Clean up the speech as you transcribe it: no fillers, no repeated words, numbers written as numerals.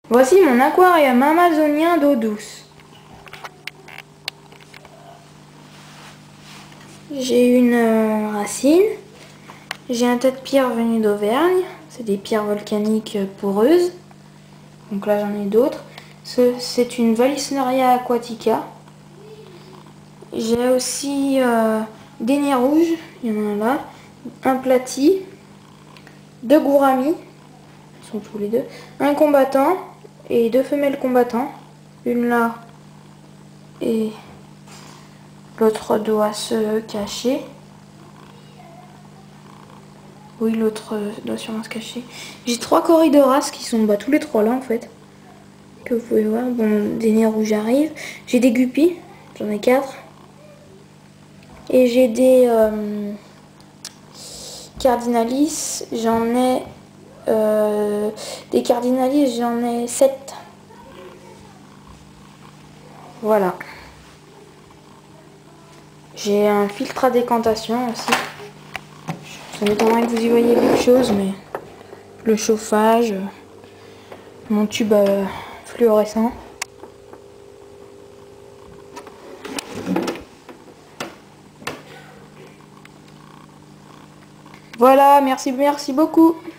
Voici mon aquarium amazonien d'eau douce. J'ai une racine. J'ai un tas de pierres venues d'Auvergne. C'est des pierres volcaniques poreuses. Donc là j'en ai d'autres. C'est une Vallisneria aquatica. J'ai aussi des nids rouges. Il y en a un là. Un platy. Deux gouramis. Ils sont tous les deux. Un combattant et deux femelles combattants. Une là et l'autre doit se cacher. Oui, l'autre doit sûrement se cacher. J'ai trois corridoras qui sont tous les trois là en fait. Que vous pouvez voir. Bon, des nids rouges arrivent. J'ai des guppies. J'en ai 4. Et j'ai des cardinalis. J'en ai des cardinalis, j'en ai 7. Voilà. J'ai un filtre à décantation aussi. Ça m'étonnerait que vous y voyez quelque chose, mais le chauffage, mon tube fluorescent. Voilà, merci beaucoup.